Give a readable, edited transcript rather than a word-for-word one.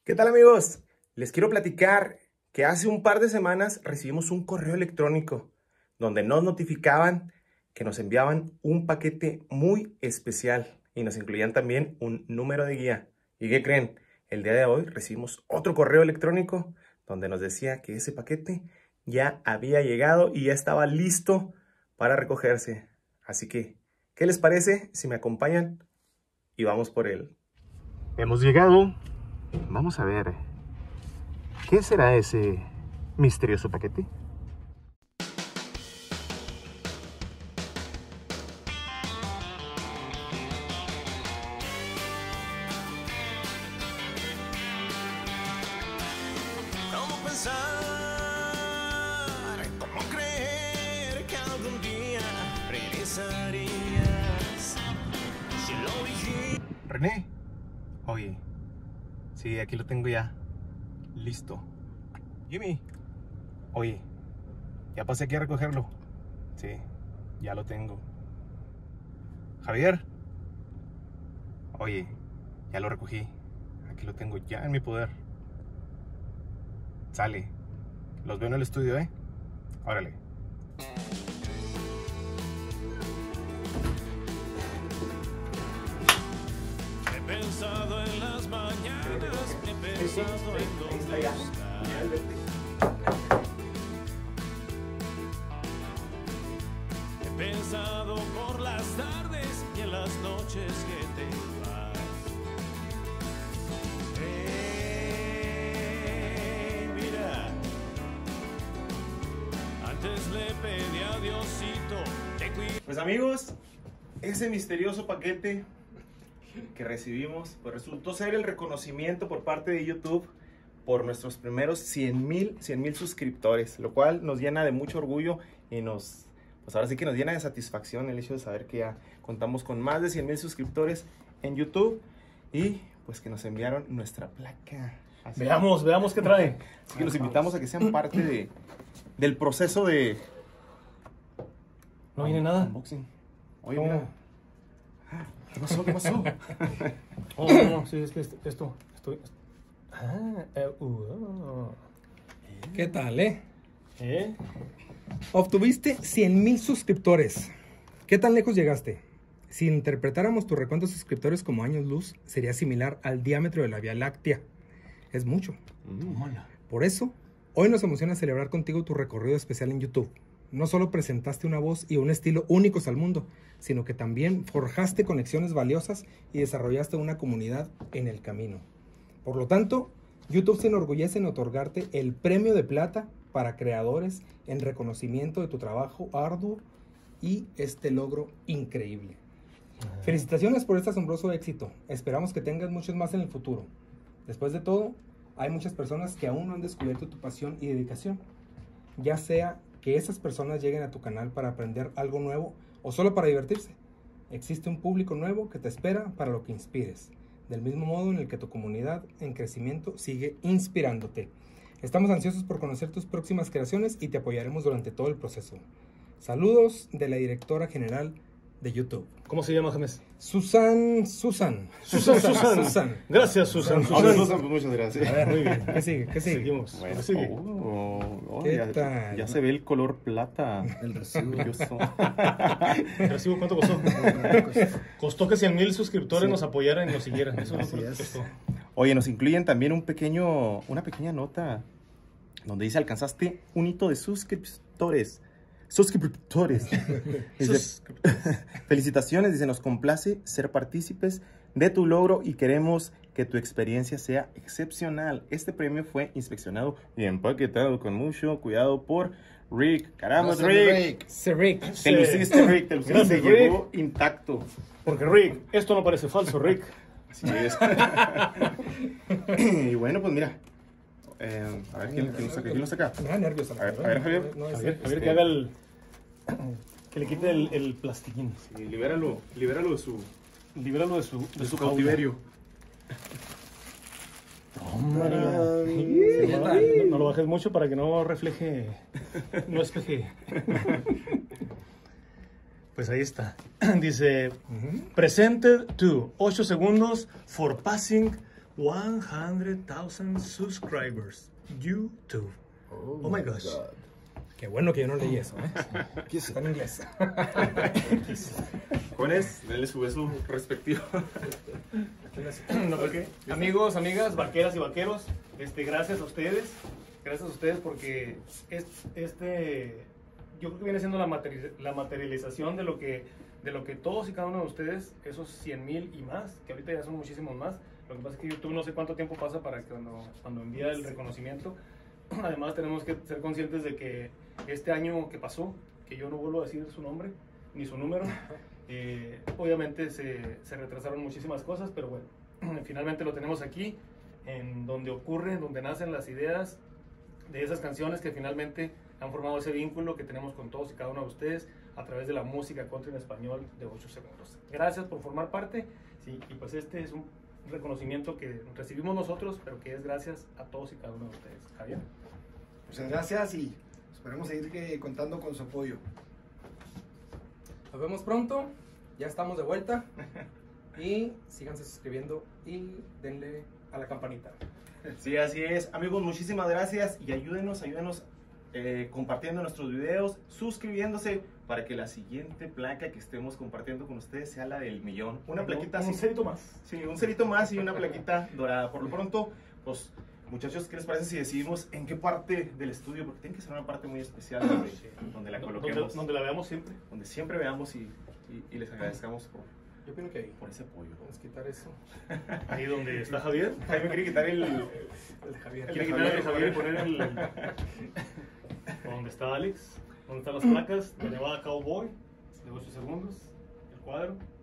¿Qué tal, amigos? Les quiero platicar que hace un par de semanas recibimos un correo electrónico donde nos notificaban que nos enviaban un paquete muy especial y nos incluían también un número de guía. ¿Y qué creen? El día de hoy recibimos otro correo electrónico donde nos decía que ese paquete ya había llegado y ya estaba listo para recogerse. Así que, ¿qué les parece si me acompañan y vamos por él? Hemos llegado. Vamos a ver, ¿qué será ese misterioso paquete? ¿Cómo pensar? ¿Cómo creer que algún día regresarías? Si lo dijiste. René, oye, sí, aquí lo tengo ya, listo. Jimmy, oye, ya pasé aquí a recogerlo. Sí, ya lo tengo. Javier, oye, ya lo recogí. Aquí lo tengo ya en mi poder. Sale, los veo en el estudio, ¿eh? Órale. He pensado en las mañanas, he pensado en dónde estar. He pensado por las tardes y en las noches que te vas. Mira, antes le pedí a Diosito que cuide. Pues amigos, ese misterioso paquete que recibimos, pues resultó ser el reconocimiento por parte de YouTube por nuestros primeros 100,000 suscriptores, lo cual nos llena de mucho orgullo y pues ahora sí que nos llena de satisfacción el hecho de saber que ya contamos con más de 100,000 suscriptores en YouTube y pues que nos enviaron nuestra placa. Veamos qué trae. Así que los invitamos a que sean parte del proceso de No viene nada. unboxing. Oye, ¿Cómo? mira. ¿Qué pasó? ¿Qué pasó? No, sí, es que esto. ¿Qué tal, eh? ¿Eh? Obtuviste 100,000 suscriptores. ¿Qué tan lejos llegaste? Si interpretáramos tu recuento de suscriptores como años luz, sería similar al diámetro de la Vía Láctea. Es mucho. Por eso, hoy nos emociona celebrar contigo tu recorrido especial en YouTube. No solo presentaste una voz y un estilo únicos al mundo, sino que también forjaste conexiones valiosas y desarrollaste una comunidad en el camino. Por lo tanto, YouTube se enorgullece en otorgarte el Premio de Plata para creadores en reconocimiento de tu trabajo arduo y este logro increíble. Felicitaciones por este asombroso éxito. Esperamos que tengas muchos más en el futuro. Después de todo, hay muchas personas que aún no han descubierto tu pasión y dedicación. Ya sea que esas personas lleguen a tu canal para aprender algo nuevo o solo para divertirse. Existe un público nuevo que te espera para lo que inspires, del mismo modo en el que tu comunidad en crecimiento sigue inspirándote. Estamos ansiosos por conocer tus próximas creaciones y te apoyaremos durante todo el proceso. Saludos de la directora general de YouTube. ¿Cómo se llama, James? Susan. Gracias, Susan. Ahora, Susan, pues muchas gracias. A ver, Muy bien. ¿qué sigue? ¿Qué sigue? Seguimos. Bueno, ¿Qué sigue? ¿Qué ya, tal? ya se ve el color plata. El recibo. Brilloso. ¿El recibo cuánto costó? Costó que 100,000 suscriptores nos apoyaran y nos siguieran. Eso es lo que costó. Oye, nos incluyen también una pequeña nota donde dice alcanzaste un hito de suscriptores. Dice, felicitaciones, dice, nos complace ser partícipes de tu logro y queremos que tu experiencia sea excepcional. Este premio fue inspeccionado y empaquetado con mucho cuidado por Rick. Caramba, Rick. Rick. Te luciste, Rick, te luciste. Gracias, Llegó intacto. Porque Rick, esto no parece falso, Rick. Así es. Y bueno, pues mira. A ver, ¿quién lo saca? Me da nervios. A ver, Javier. No, es- Javier, que haga el... Que le quite el plastiquín. Sí, libéralo de su Líbralo de su cautiverio. Sí, no lo bajes mucho para que no refleje, no espeje. Pues ahí está. Dice, presented to 8 segundos for passing 100,000 subscribers. YouTube. Oh my gosh. Qué bueno que yo no leí eso, ¿eh? Está en inglés. Jóvenes, denle su beso respectivo. No, ok. Amigos, amigas, vaqueras y vaqueros, gracias a ustedes. Gracias a ustedes porque yo creo que viene siendo la materialización de lo que todos y cada uno de ustedes, esos 100,000 y más, que ahorita ya son muchísimos más. Lo que pasa es que YouTube no sé cuánto tiempo pasa para que cuando envía el reconocimiento. Además tenemos que ser conscientes de que este año que pasó, que yo no vuelvo a decir su nombre ni su número, obviamente se retrasaron muchísimas cosas, pero bueno, finalmente lo tenemos aquí, en donde ocurre, donde nacen las ideas de esas canciones que finalmente han formado ese vínculo que tenemos con todos y cada uno de ustedes a través de la música country en español de 8 segundos. Gracias por formar parte, sí, y pues este es un reconocimiento que recibimos nosotros, pero que es gracias a todos y cada uno de ustedes. Javier. Muchas gracias y esperemos seguir contando con su apoyo. Nos vemos pronto, ya estamos de vuelta y síganse suscribiendo y denle a la campanita. Sí, así es. Amigos, muchísimas gracias y ayúdenos compartiendo nuestros videos, suscribiéndose para que la siguiente placa que estemos compartiendo con ustedes sea la del millón. Una plaquita así. Un cerito más. Sí, un cerito más y una plaquita dorada. Por lo pronto, pues, muchachos, ¿qué les parece si decidimos en qué parte del estudio? Porque tiene que ser una parte muy especial donde la coloquemos. Donde la veamos siempre. Donde siempre veamos y les agradezcamos Yo opino que ahí. por ese apoyo. Vamos a quitar eso. Ahí donde está Javier. Jaime quiere quitar el El Javier. Quiere quitar el de Javier y poner el... donde está Alex, donde están las placas de Nevada Cowboy, de 8 segundos, el cuadro.